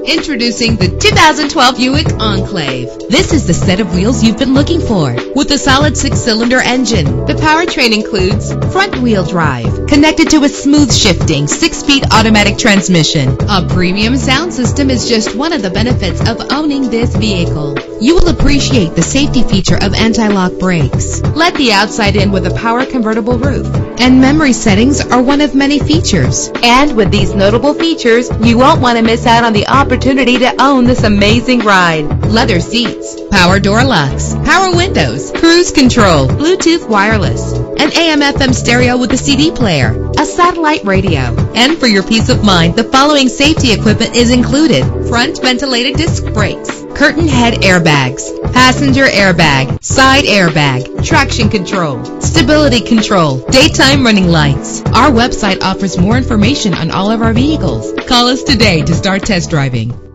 Introducing the 2012 Buick Enclave. This is the set of wheels you've been looking for. With a solid 6-cylinder engine, the powertrain includes front-wheel drive, connected to a smooth shifting 6-speed automatic transmission. A premium sound system is just one of the benefits of owning this vehicle. You will appreciate the safety feature of anti-lock brakes. Let the outside in with a power convertible roof. And memory settings are one of many features. And with these notable features, you won't want to miss out on the opportunity to own this amazing ride. Leather seats, power door locks, power windows, cruise control, Bluetooth wireless, an AM/FM stereo with a CD player, a satellite radio. And for your peace of mind, the following safety equipment is included: front ventilated disc brakes, curtain head airbags, passenger airbag, side airbag, traction control, stability control, daytime running lights. Our website offers more information on all of our vehicles. Call us today to start test driving.